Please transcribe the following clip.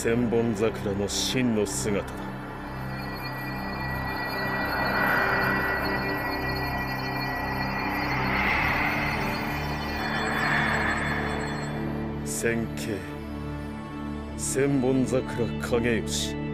千本桜の真の姿だ。千景千本桜影吉。